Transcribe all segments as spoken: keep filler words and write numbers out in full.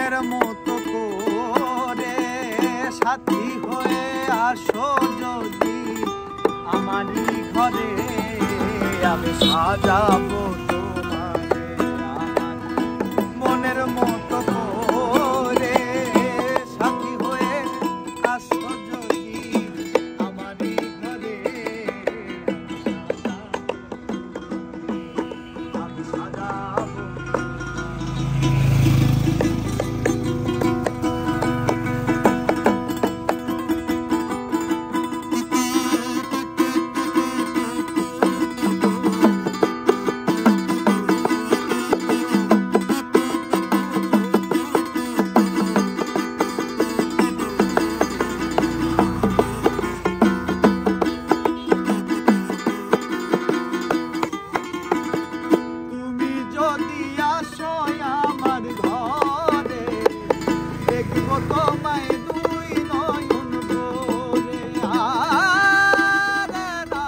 মনের মতো করে সাথী হয়ে আসো যদি আমারই ঘরে, আমি সাজাবো তোমারে আমার মনের মতো করে সাথী হয়ে আসো যদি আমারই ঘরে, আমি সাজাবো। তোমায় দুই নয়ন ভরে আরে না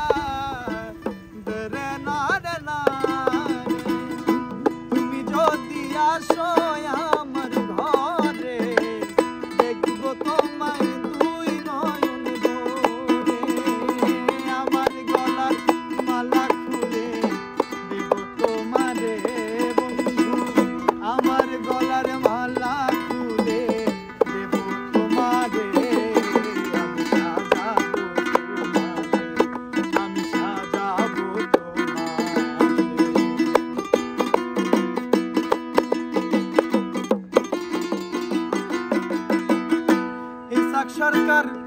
রে না রে না, তুমি যদি আসো আমার ঘরে দেখবো তোমায় দুই নয়ন ভরে, আমার গলার মালা খুলে দেব তোমারে বন্ধু, আমার গলার মালা সরকার